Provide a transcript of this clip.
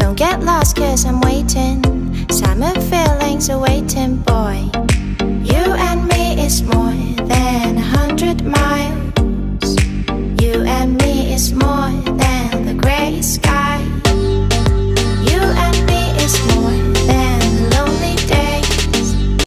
Don't get lost cause I'm waiting. Summer feelings are waiting, boy. You and me is more than 100 miles. You and me is more